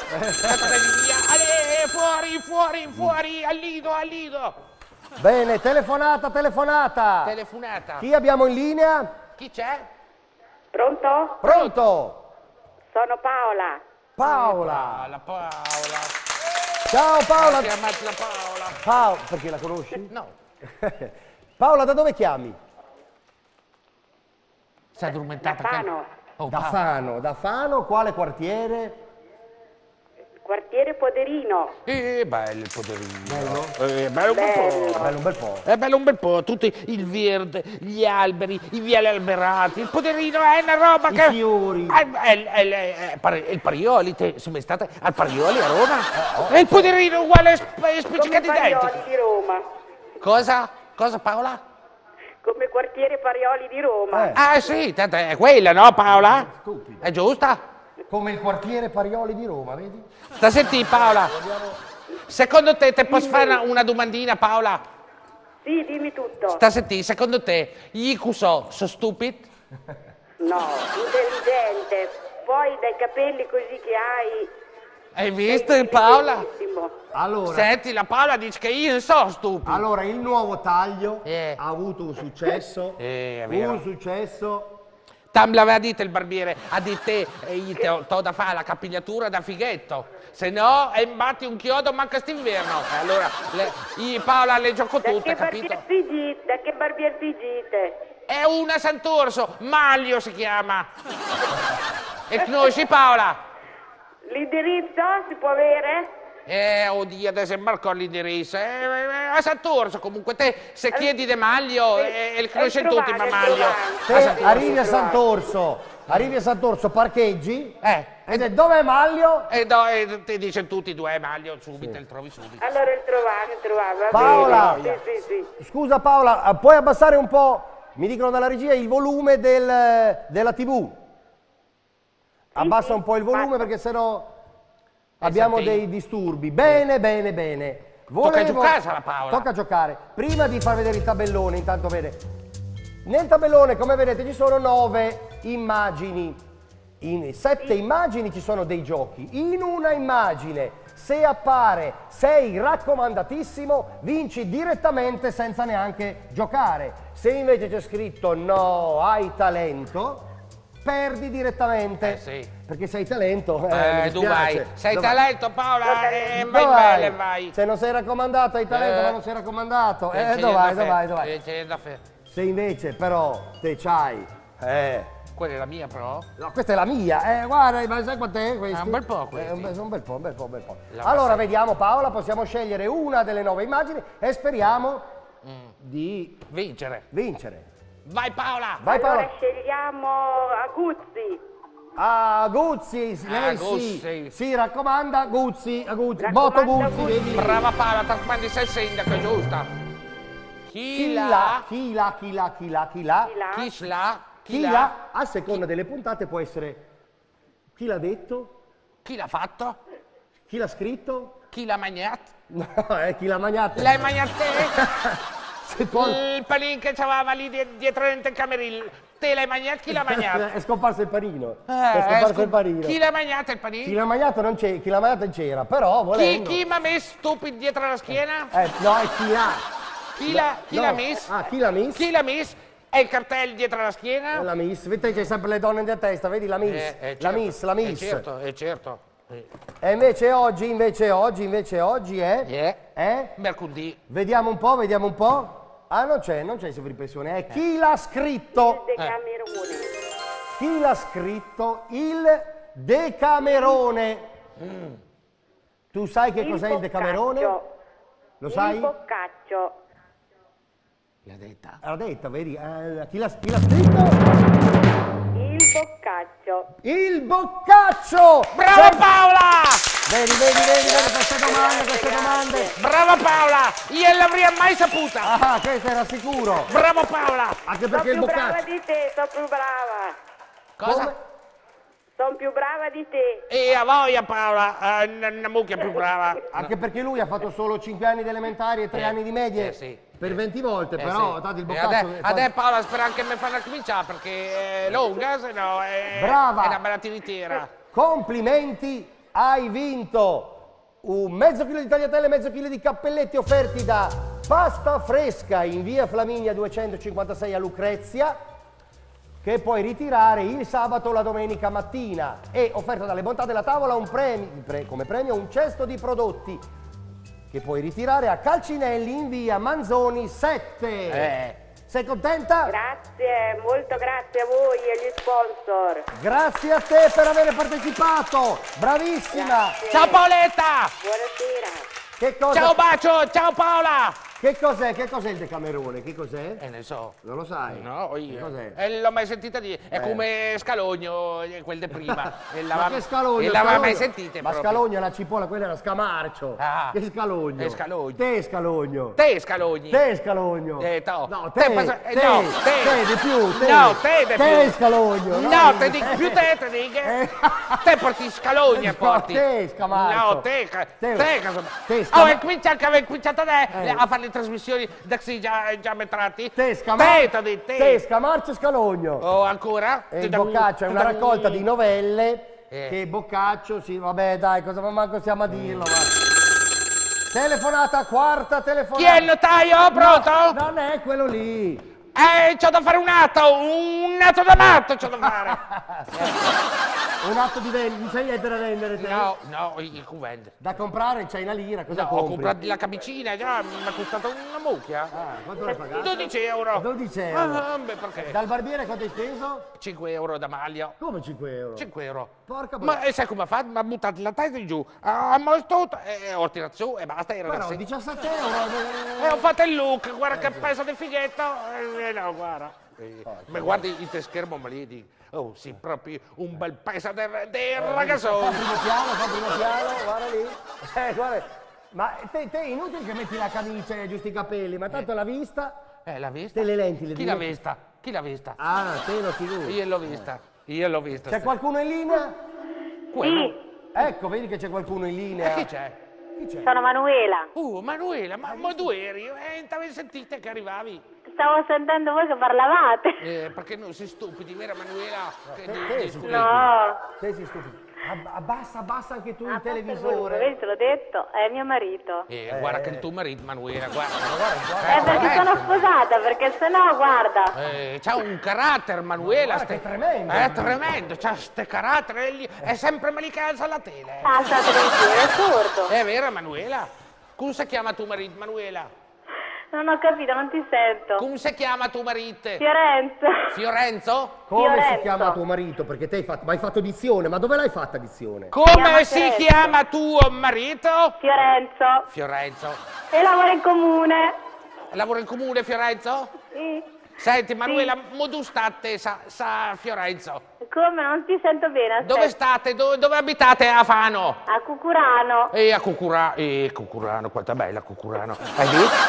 [SPEAKER 2] fine. Fuori, al lido.
[SPEAKER 1] Bene, telefonata.
[SPEAKER 2] Telefonata.
[SPEAKER 1] Chi abbiamo in linea?
[SPEAKER 2] Chi c'è?
[SPEAKER 4] Pronto?
[SPEAKER 1] Pronto?
[SPEAKER 4] Sono Paola.
[SPEAKER 1] Paola.
[SPEAKER 2] La Paola.
[SPEAKER 1] Ciao Paola.
[SPEAKER 2] Chiamati la Paola.
[SPEAKER 1] Perché la conosci?
[SPEAKER 2] No.
[SPEAKER 1] Paola, da dove chiami?
[SPEAKER 2] Si è addormentata.
[SPEAKER 4] Da Fano.
[SPEAKER 1] Da Fano, quale quartiere?
[SPEAKER 4] Quartiere Poderino.
[SPEAKER 2] Bello il Poderino.
[SPEAKER 1] Bello?
[SPEAKER 2] Bello un bel po'.
[SPEAKER 1] Bello un bel po'.
[SPEAKER 2] È bello un bel po', tutto il verde, gli alberi, i viali alberati, il Poderino è una roba
[SPEAKER 1] I
[SPEAKER 2] che...
[SPEAKER 1] fiori.
[SPEAKER 2] Il Parioli, sei mai stata al Parioli a Roma? È il Poderino uguale spiccicati
[SPEAKER 4] Come
[SPEAKER 2] i denti.
[SPEAKER 4] Parioli di Roma.
[SPEAKER 2] Cosa Paola?
[SPEAKER 4] Come quartiere Parioli di Roma.
[SPEAKER 2] Ah sì, è quella, no Paola? È giusta?
[SPEAKER 1] Come il quartiere Parioli di Roma, vedi?
[SPEAKER 2] Sta a sentire Paola. Secondo te posso fare una domandina Paola?
[SPEAKER 4] Sì, dimmi tutto.
[SPEAKER 2] Sta a sentire, secondo te gli sono stupidi?
[SPEAKER 4] No, intelligente. Poi dai capelli così che hai...
[SPEAKER 2] Hai visto Paola?
[SPEAKER 4] Bellissimo.
[SPEAKER 1] Allora,
[SPEAKER 2] Senti, la Paola dice che io non sono stupido.
[SPEAKER 1] allora, il nuovo taglio
[SPEAKER 2] Eh.
[SPEAKER 1] ha avuto un successo.
[SPEAKER 2] È vero.
[SPEAKER 1] Un successo.
[SPEAKER 2] Tam l'aveva detto il barbiere, ha detto t'ho da fare la capigliatura da fighetto, se no imbatti un chiodo manca st'inverno. E allora Paola le gioco
[SPEAKER 4] Da
[SPEAKER 2] tutte,
[SPEAKER 4] che
[SPEAKER 2] capito?
[SPEAKER 4] barbier figite?
[SPEAKER 2] È una Sant'Orso, Maglio si chiama. E conosci Paola?
[SPEAKER 4] L'indirizzo si può avere?
[SPEAKER 2] Oddio, adesso imbarco l'indirizzo. A Sant'Orso, comunque te se chiedi De Maglio e conosci tutti, ma Maglio.
[SPEAKER 1] Arrivi a Sant'Orso, parcheggi. E dov'è Maglio?
[SPEAKER 2] E ti dice tutti due Maglio, subito, il trovi subito.
[SPEAKER 4] Allora il trovavo. Va
[SPEAKER 1] Paola.
[SPEAKER 4] bene. Sì.
[SPEAKER 1] Scusa Paola, puoi abbassare un po', mi dicono dalla regia, il volume della TV? Abbassa un po' il volume perché sennò abbiamo
[SPEAKER 2] senti?
[SPEAKER 1] dei disturbi. Bene.
[SPEAKER 2] Tocca giocare, Sara Paola.
[SPEAKER 1] Tocca giocare. Prima di far vedere il tabellone, intanto vede. Nel tabellone, come vedete, ci sono 9 immagini. In 7 immagini ci sono dei giochi. In una immagine, se appare sei raccomandatissimo, vinci direttamente senza neanche giocare. Se invece c'è scritto no, hai talento, perdi direttamente.
[SPEAKER 2] Sì.
[SPEAKER 1] Perché sei talento. Mi
[SPEAKER 2] Tu
[SPEAKER 1] dispiace.
[SPEAKER 2] vai. Sei
[SPEAKER 1] Dove-
[SPEAKER 2] talento Paola,
[SPEAKER 1] Dove
[SPEAKER 2] vai bene.
[SPEAKER 1] Se non sei raccomandato hai talento, ma non sei raccomandato. Dove vai? Se invece però te c'hai...
[SPEAKER 2] Quella è la mia però?
[SPEAKER 1] No, questa è la mia, guarda, ma sai quant'è questi?
[SPEAKER 2] Un bel po' questi.
[SPEAKER 1] Un bel po'.
[SPEAKER 2] La
[SPEAKER 1] Allora
[SPEAKER 2] massa-
[SPEAKER 1] vediamo Paola, possiamo scegliere una delle 9 immagini e speriamo di
[SPEAKER 2] Vincere.
[SPEAKER 1] vincere.
[SPEAKER 2] Vai Paola!
[SPEAKER 1] Vai Paola.
[SPEAKER 4] Allora scegliamo Aguzzi.
[SPEAKER 1] Guzzi, lei
[SPEAKER 2] Guzzi.
[SPEAKER 1] si raccomanda, Guzzi,
[SPEAKER 4] Raccomanda
[SPEAKER 1] Boto Guzzi,
[SPEAKER 4] Guzzi.
[SPEAKER 1] vedi?
[SPEAKER 2] Brava Paola, ti raccomando sei il sindaco, giusta? Chi la?
[SPEAKER 1] Chi la, a seconda delle puntate può essere chi l'ha detto,
[SPEAKER 2] Chi l'ha fatto?
[SPEAKER 1] chi l'ha scritto,
[SPEAKER 2] Chi l'ha mangiato?
[SPEAKER 1] no, chi l'ha mangiata.
[SPEAKER 2] L'hai mangiato te?
[SPEAKER 1] Se poi-
[SPEAKER 2] Il panino che c'aveva lì dietro il camerino, te l'hai mangiato? Chi l'ha mangiato?
[SPEAKER 1] È scomparso il panino. È scomparso il panino.
[SPEAKER 2] Chi l'ha mangiato il
[SPEAKER 1] Chi
[SPEAKER 2] panino?
[SPEAKER 1] l'ha mangiato non c'è, chi l'ha mangiato c'era, però volendo.
[SPEAKER 2] Chi mi ha messo stupido dietro la schiena?
[SPEAKER 1] No, è chi l'ha.
[SPEAKER 2] Chi l'ha messo?
[SPEAKER 1] Ah, chi l'ha messo?
[SPEAKER 2] Chi l'ha messo? È il cartello dietro la schiena?
[SPEAKER 1] La Miss, vedi c'è sempre le donne nella testa, vedi la Miss, la Miss.
[SPEAKER 2] Certo.
[SPEAKER 1] E invece oggi è?
[SPEAKER 2] Mercoledì.
[SPEAKER 1] Vediamo un po'. Ah, non c'è il sovrimpressione, è chi l'ha scritto.
[SPEAKER 4] Decamerone.
[SPEAKER 1] Chi l'ha scritto? Il Decamerone. Tu sai che cos'è il Decamerone? Lo sai?
[SPEAKER 4] Il boccaccio.
[SPEAKER 2] L'ha detta.
[SPEAKER 1] L'ha detta, vedi? Chi l'ha scritto?
[SPEAKER 4] Il boccaccio.
[SPEAKER 1] Il Boccaccio!
[SPEAKER 2] Brava Paola!
[SPEAKER 1] Vedi, queste domande.
[SPEAKER 2] Brava Paola! Io l'avrei mai saputa!
[SPEAKER 1] Ah, questo era sicuro.
[SPEAKER 2] Bravo Paola!
[SPEAKER 1] Anche
[SPEAKER 4] Sono
[SPEAKER 1] perché il
[SPEAKER 4] più brava
[SPEAKER 1] Boccaccio.
[SPEAKER 4] di te, sono più brava.
[SPEAKER 2] Cosa?
[SPEAKER 4] Sono più brava di te.
[SPEAKER 2] E a voglia Paola, una mucchia più brava.
[SPEAKER 1] Anche perché lui ha fatto solo 5 anni di elementari e 3 anni di medie.
[SPEAKER 2] Sì.
[SPEAKER 1] Per 20 volte, però,
[SPEAKER 2] sì.
[SPEAKER 1] dato il boccaccio...
[SPEAKER 2] Adesso Paola spera che mi fanno cominciare perché è lunga, se no è una bella tiritiera.
[SPEAKER 1] Complimenti, hai vinto un mezzo chilo di tagliatelle e mezzo chilo di cappelletti offerti da Pasta Fresca in via Flaminia 256 a Lucrezia, che puoi ritirare il sabato o la domenica mattina, e offerto dalle Bontà della Tavola come premio un cesto di prodotti che puoi ritirare a Calcinelli in via Manzoni 7. Sei contenta?
[SPEAKER 4] Grazie, molto grazie a voi e agli sponsor.
[SPEAKER 1] Grazie a te per aver partecipato, bravissima.
[SPEAKER 4] Grazie.
[SPEAKER 2] Ciao Paoletta!
[SPEAKER 4] Buonasera.
[SPEAKER 1] Che cosa...
[SPEAKER 2] Ciao bacio, ciao Paola!
[SPEAKER 1] Che cos'è il Decamerone? Che cos'è?
[SPEAKER 2] Ne so.
[SPEAKER 1] Non lo sai?
[SPEAKER 2] No, io.
[SPEAKER 1] Che cos'è?
[SPEAKER 2] L'ho mai sentita dire. È come Scalogno, quel di prima.
[SPEAKER 1] Ma che Scalogno?
[SPEAKER 2] E l'aveva mai sentite
[SPEAKER 1] Ma
[SPEAKER 2] proprio.
[SPEAKER 1] Scalogno è la cipolla, quella era Scamarcio.
[SPEAKER 2] Ah.
[SPEAKER 1] Che Scalogno?
[SPEAKER 2] È Scalogno.
[SPEAKER 1] Te Scalogno.
[SPEAKER 2] Te Scalogni.
[SPEAKER 1] Te Scalogno.
[SPEAKER 2] To.
[SPEAKER 1] No,
[SPEAKER 2] Te
[SPEAKER 1] te,
[SPEAKER 2] passa-
[SPEAKER 1] te,
[SPEAKER 2] no,
[SPEAKER 1] te di più. Te.
[SPEAKER 2] No, te di
[SPEAKER 1] Te
[SPEAKER 2] più.
[SPEAKER 1] Scalogno.
[SPEAKER 2] No, te dico più te dico. Te porti Scalogna, porti.
[SPEAKER 1] Te Scamarcio.
[SPEAKER 2] No, te casomai.
[SPEAKER 1] Te
[SPEAKER 2] Oh, e cominciato a fare le trasmissioni da sì già metrati.
[SPEAKER 1] Te Scamarcio.
[SPEAKER 2] Te.
[SPEAKER 1] Te Scamarcio e Scalogno.
[SPEAKER 2] Oh, ancora?
[SPEAKER 1] E il Boccaccio è una raccolta di novelle che Boccaccio, sì, vabbè dai, cosa manco stiamo a dirlo, ma... quarta telefonata.
[SPEAKER 2] Chi è il notaio? Pronto?
[SPEAKER 1] No, non è quello lì.
[SPEAKER 2] C'ho da fare un atto da matto c'ho da fare.
[SPEAKER 1] Un atto di vendita, non c'è niente da vendere te?
[SPEAKER 2] No, il vende.
[SPEAKER 1] Da comprare c'hai una lira, cosa
[SPEAKER 2] No,
[SPEAKER 1] compri?
[SPEAKER 2] ho comprato la camicina, già mi ha costato una mucchia.
[SPEAKER 1] Quanto l'hai pagato?
[SPEAKER 2] 12 euro.
[SPEAKER 1] 12 euro.
[SPEAKER 2] Beh, perché?
[SPEAKER 1] Dal barbiere quanto hai speso?
[SPEAKER 2] 5 euro da maglia.
[SPEAKER 1] Come 5 euro?
[SPEAKER 2] 5 euro.
[SPEAKER 1] Porca
[SPEAKER 2] Ma sai come ha fatto? Mi ha buttato la testa in giù. Ha molto e ho tirato su e basta,
[SPEAKER 1] Però
[SPEAKER 2] ragazzi.
[SPEAKER 1] 17 euro.
[SPEAKER 2] E ho fatto il look, guarda che peso di fighetto. No, guarda. Ma guardi il schermo, ma lì dico. Oh, sì, proprio un bel peso del ragazzone.
[SPEAKER 1] Fa primo piano, guarda lì. Guarda. Ma te inutile che metti la camicia e aggiusti i capelli, ma tanto l'ha vista.
[SPEAKER 2] L'ha vista?
[SPEAKER 1] Te le lenti le
[SPEAKER 2] Chi l'ha vista? Chi l'ha vista?
[SPEAKER 1] Ah, te lo sicuro.
[SPEAKER 2] Io l'ho vista. Io l'ho vista.
[SPEAKER 1] C'è qualcuno in linea?
[SPEAKER 2] Quello.
[SPEAKER 1] Ecco, vedi che c'è qualcuno in linea.
[SPEAKER 2] Chi c'è?
[SPEAKER 4] Sono Manuela.
[SPEAKER 2] Manuela, ma dove eri? T'avevi sentito che arrivavi?
[SPEAKER 4] Stavo sentendo voi che parlavate.
[SPEAKER 2] Perché non sei stupidi, vero Manuela?
[SPEAKER 4] No.
[SPEAKER 1] Te sei stupido. Abbassa anche tu il
[SPEAKER 4] Vedi,
[SPEAKER 1] televisore.
[SPEAKER 4] te l'ho detto, è mio marito.
[SPEAKER 2] Guarda che il tuo marito, Manuela, guarda.
[SPEAKER 4] Perché sono sposata, perché sennò, guarda.
[SPEAKER 2] C'ha un carattere, Manuela.
[SPEAKER 1] Guarda che è tremendo.
[SPEAKER 2] È tremendo, c'ha ste carattere, è sempre lì che alza la tele.
[SPEAKER 4] Alzate di più, è assurdo.
[SPEAKER 2] È vero, Manuela? Come si chiama tuo marito, Manuela?
[SPEAKER 4] Non ho capito, non ti sento.
[SPEAKER 2] Come si chiama tuo marito?
[SPEAKER 4] Fiorenzo.
[SPEAKER 2] Fiorenzo?
[SPEAKER 1] Come si
[SPEAKER 4] Fiorenzo.
[SPEAKER 1] chiama tuo marito? Perché te hai fatto dizione, ma dove l'hai fatta dizione?
[SPEAKER 2] Come si
[SPEAKER 4] Fiorenzo.
[SPEAKER 2] chiama tuo marito?
[SPEAKER 4] Fiorenzo.
[SPEAKER 2] Fiorenzo.
[SPEAKER 4] E lavora in comune.
[SPEAKER 2] Lavora in comune, Fiorenzo?
[SPEAKER 4] Sì.
[SPEAKER 2] Senti, Manuela, modu state sa Fiorenzo?
[SPEAKER 4] Come? Non ti sento bene, aspetta.
[SPEAKER 2] Dove state? Dove abitate a Fano?
[SPEAKER 4] A Cucurano.
[SPEAKER 2] E a Cucurano, quanto è bella Cucurano. Hai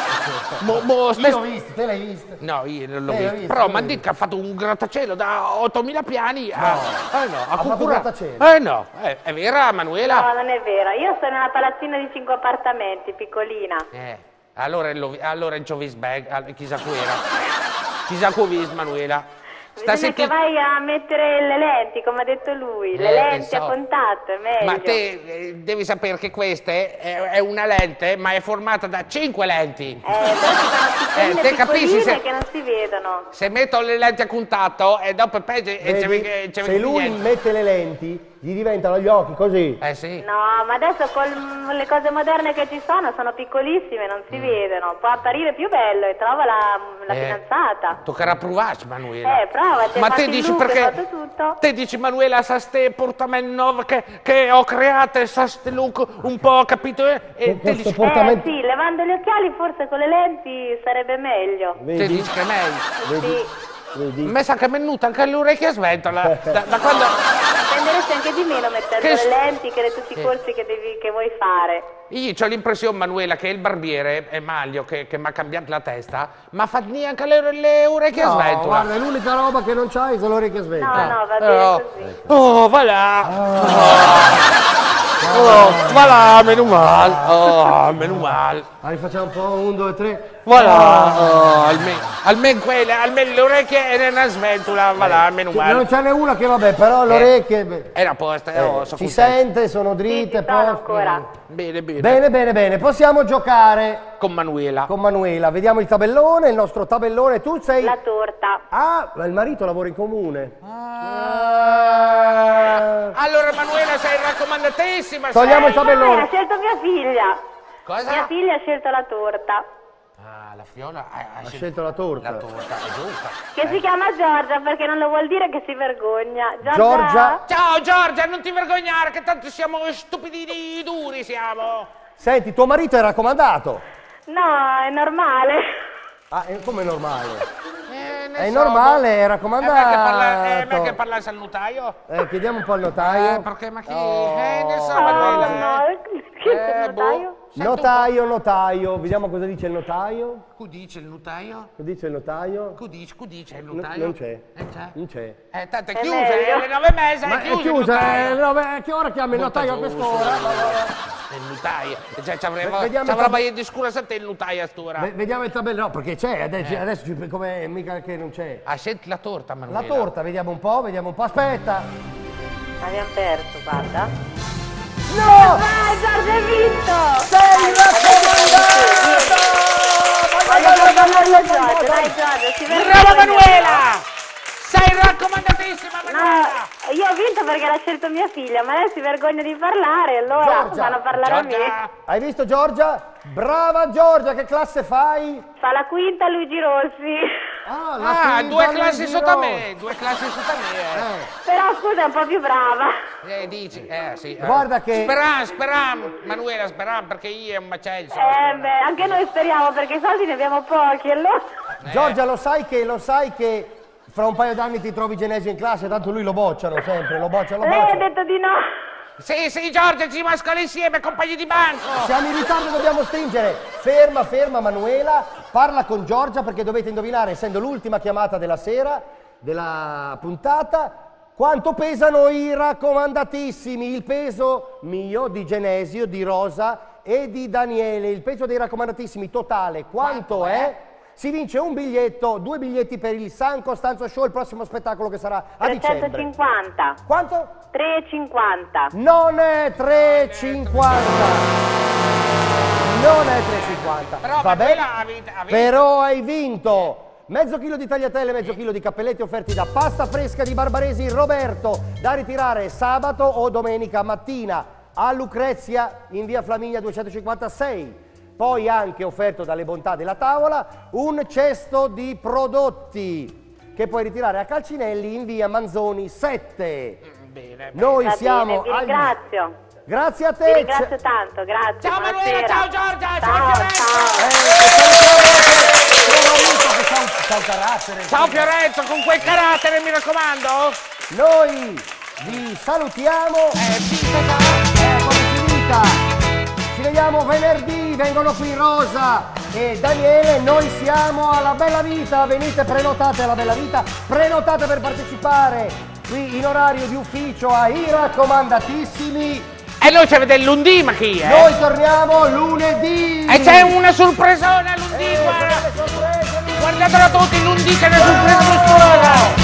[SPEAKER 2] visto?
[SPEAKER 1] Io l'ho visto, te l'hai visto?
[SPEAKER 2] No, io non l'ho
[SPEAKER 1] l'ho
[SPEAKER 2] visto.
[SPEAKER 1] visto,
[SPEAKER 2] Però
[SPEAKER 1] l'ho
[SPEAKER 2] mi dico che ha fatto un grattacielo da 8000 piani a
[SPEAKER 1] fatto un
[SPEAKER 2] Cucurano.
[SPEAKER 1] grattacielo?
[SPEAKER 2] No, è vera, Manuela?
[SPEAKER 4] No, non è vero. Io sono in una palazzina di 5 appartamenti, piccolina.
[SPEAKER 2] Allora in Giovisberg, chissà chi era. Chissà chi Manuela.
[SPEAKER 4] Bisogna che vai a mettere le lenti, come ha detto lui. Le lenti a contatto, è meglio.
[SPEAKER 2] Ma te devi sapere che questa è una lente, ma è formata da 5 lenti.
[SPEAKER 4] Però ci sono
[SPEAKER 2] te capisci
[SPEAKER 4] piccoline che non si vedono.
[SPEAKER 2] Se metto le lenti a contatto e dopo è peggio
[SPEAKER 1] Vedi, se lui mette le lenti, gli diventano gli occhi così.
[SPEAKER 2] Sì.
[SPEAKER 4] No, ma adesso con le cose moderne che ci sono piccolissime, non si vedono. Può apparire più bello e trova la fidanzata.
[SPEAKER 2] Toccherà provarci, Manuela.
[SPEAKER 4] Prova,
[SPEAKER 2] Ma te dici perché?
[SPEAKER 4] Tutto.
[SPEAKER 2] Te dici, Manuela, sa ste portamenti nuovi che ho creato, sa ste look un po', capito? E te dici,
[SPEAKER 4] sì, levando gli occhiali forse con le lenti sarebbe meglio.
[SPEAKER 2] te dici che è meglio.
[SPEAKER 1] Vedi?
[SPEAKER 4] Sì.
[SPEAKER 1] Vedi?
[SPEAKER 2] Mi sa che è venuta anche l'orecchia sventola da quando...
[SPEAKER 4] Spenderesti anche di meno mettendo le lenti che tutti i corsi che vuoi fare.
[SPEAKER 2] Io ho l'impressione, Manuela, che il barbiere è Maglio che mi ha cambiato la testa, ma fa neanche le orecchie a sventola.
[SPEAKER 1] Guarda, l'unica roba che non c'hai sono le orecchie a sventola.
[SPEAKER 4] No, va bene così.
[SPEAKER 2] Oh, va là. Oh, va là, meno male. Oh, meno male.
[SPEAKER 1] Rifacciamo un po', 1, 2, 3.
[SPEAKER 2] Voilà, oh, almeno le orecchie e una sventola, va là, meno male.
[SPEAKER 1] Non ce n'è una che vabbè, però le orecchie...
[SPEAKER 2] Era posta,
[SPEAKER 1] si sente, sono dritte,
[SPEAKER 4] Sì, sono ancora.
[SPEAKER 2] Bene, bene.
[SPEAKER 1] Bene, possiamo giocare
[SPEAKER 2] Con Manuela.
[SPEAKER 1] con Manuela. Vediamo il tabellone, il nostro tabellone. Tu sei...
[SPEAKER 4] La torta.
[SPEAKER 1] Ah, il marito lavora in comune.
[SPEAKER 2] Allora, Manuela, sei raccomandatissima.
[SPEAKER 1] Togliamo il
[SPEAKER 4] No,
[SPEAKER 1] tabellone.
[SPEAKER 4] ha scelto mia figlia.
[SPEAKER 2] Cosa?
[SPEAKER 4] Mia figlia ha scelto la torta.
[SPEAKER 2] Ah, la Fiola
[SPEAKER 1] Ha scelto la torta.
[SPEAKER 2] la torta, è giusta.
[SPEAKER 4] Che si chiama Giorgia perché non lo vuol dire che si vergogna.
[SPEAKER 1] Giorgia.
[SPEAKER 2] Ciao Giorgia, non ti vergognare che tanto siamo stupidini duri siamo.
[SPEAKER 1] Senti, tuo marito è raccomandato.
[SPEAKER 4] No, è normale.
[SPEAKER 1] Ah, come normale?
[SPEAKER 2] Ne
[SPEAKER 1] È
[SPEAKER 2] so,
[SPEAKER 1] normale, è
[SPEAKER 2] boh.
[SPEAKER 1] raccomandato.
[SPEAKER 2] me che parlasse al notaio?
[SPEAKER 1] Chiediamo un po' al notaio.
[SPEAKER 2] Perché, ma chi?
[SPEAKER 1] Oh.
[SPEAKER 2] Ne so,
[SPEAKER 4] No,
[SPEAKER 2] Manuela.
[SPEAKER 4] no, chi è il notaio?
[SPEAKER 1] Notaio, vediamo cosa dice il notaio.
[SPEAKER 2] Cosa dice il notaio?
[SPEAKER 1] Cosa dice il notaio?
[SPEAKER 2] Cosa dice il
[SPEAKER 1] No,
[SPEAKER 2] notaio?
[SPEAKER 1] non c'è.
[SPEAKER 2] C'è?
[SPEAKER 1] Non c'è.
[SPEAKER 2] Tanto è
[SPEAKER 4] È
[SPEAKER 2] chiusa,
[SPEAKER 4] meglio.
[SPEAKER 2] alle 9:30
[SPEAKER 1] Ma
[SPEAKER 2] è chiuso.
[SPEAKER 1] è chiusa,
[SPEAKER 2] il notaio.
[SPEAKER 1] che ora chiami il notaio a quest'ora?
[SPEAKER 2] Il notaio. Cioè,
[SPEAKER 1] Vediamo
[SPEAKER 2] c'avrà
[SPEAKER 1] il
[SPEAKER 2] mai di scura a te il notaio a st'ora.
[SPEAKER 1] Vediamo il tabellone, no, perché c'è, adesso come mica che non c'è.
[SPEAKER 2] Ha scelto la torta,
[SPEAKER 1] La
[SPEAKER 2] Manuela.
[SPEAKER 1] torta, vediamo un po', aspetta.
[SPEAKER 4] Abbiamo perso, guarda.
[SPEAKER 1] No!
[SPEAKER 4] Vai, Giorgia, hai vinto!
[SPEAKER 1] Sei
[SPEAKER 4] Voglio parlarlo a Giorgia, dai Giorgia, si vergogna.
[SPEAKER 2] Brava Manuela! Sei raccomandatissima, Manuela!
[SPEAKER 4] No, io ho vinto perché l'ha scelto mia figlia, ma lei si vergogna di parlare, allora
[SPEAKER 1] Giorgia,
[SPEAKER 4] fanno parlare a me.
[SPEAKER 2] Giorgia!
[SPEAKER 1] Hai visto Giorgia? Brava Giorgia, che classe fai?
[SPEAKER 4] Fa la quinta Luigi Rossi.
[SPEAKER 1] La quinta
[SPEAKER 2] due classi
[SPEAKER 1] Luigi
[SPEAKER 2] sotto a
[SPEAKER 1] Rossi.
[SPEAKER 2] me, due classi sotto a me.
[SPEAKER 4] Però scusa, è un po' più brava.
[SPEAKER 2] Dici, sì.
[SPEAKER 1] Guarda che...
[SPEAKER 2] Speram, Manuela, speram, perché io è un macello.
[SPEAKER 4] Beh, anche noi speriamo perché i soldi ne abbiamo pochi, allora.
[SPEAKER 1] Giorgia, lo sai che fra un paio d'anni ti trovi Genesio in classe, tanto lui lo bocciano sempre, lo bocciano.
[SPEAKER 4] Lei ha detto di no.
[SPEAKER 2] Sì, Giorgia, ci mascolo insieme, compagni di banco.
[SPEAKER 1] Siamo in ritardo, dobbiamo stringere. Ferma Manuela, parla con Giorgia perché dovete indovinare, essendo l'ultima chiamata della sera, della puntata, quanto pesano i raccomandatissimi. Il peso mio, di Genesio, di Rosa e di Daniele. Il peso dei raccomandatissimi totale quanto è? Si vince un biglietto, 2 biglietti per il San Costanzo Show, il prossimo spettacolo che sarà a dicembre.
[SPEAKER 4] 350.
[SPEAKER 1] Quanto?
[SPEAKER 4] 350.
[SPEAKER 1] Non è 3,50. Non è 3,50.
[SPEAKER 2] Però,
[SPEAKER 1] Vabbè,
[SPEAKER 2] Manuela, ha vinto.
[SPEAKER 1] però hai vinto. Mezzo chilo di tagliatelle, mezzo chilo di cappelletti offerti da Pasta Fresca di Barbaresi Roberto, da ritirare sabato o domenica mattina a Lucrezia in via Flaminia 256. Poi anche offerto dalle bontà della tavola un cesto di prodotti che puoi ritirare a Calcinelli in via Manzoni 7.
[SPEAKER 2] Bene.
[SPEAKER 1] Noi
[SPEAKER 4] Va
[SPEAKER 1] siamo
[SPEAKER 4] bene, vi ringrazio.
[SPEAKER 1] Grazie a
[SPEAKER 4] Vi
[SPEAKER 1] te.
[SPEAKER 4] ringrazio tanto, grazie.
[SPEAKER 2] Ciao Manuela,
[SPEAKER 4] buonasera.
[SPEAKER 2] ciao Giorgia, ciao
[SPEAKER 4] Ciao,
[SPEAKER 2] Fiorenzo.
[SPEAKER 1] Ciao carattere.
[SPEAKER 2] Ciao Fiorenzo, con quel carattere mi raccomando.
[SPEAKER 1] Noi vi salutiamo. Come finita. Ci vediamo venerdì, vengono qui Rosa e Daniele, noi siamo alla Bella Vita, venite, prenotate alla Bella Vita, prenotate per partecipare qui in orario di ufficio ai raccomandatissimi.
[SPEAKER 2] E noi ci vediamo lunedì, ma chi è?
[SPEAKER 1] Noi torniamo lunedì.
[SPEAKER 2] E c'è una sorpresona lunedì, guarda.
[SPEAKER 1] Sorprese, lunedì.
[SPEAKER 2] Guardatela tutti, lunedì c'è una sorpresa mostruosa.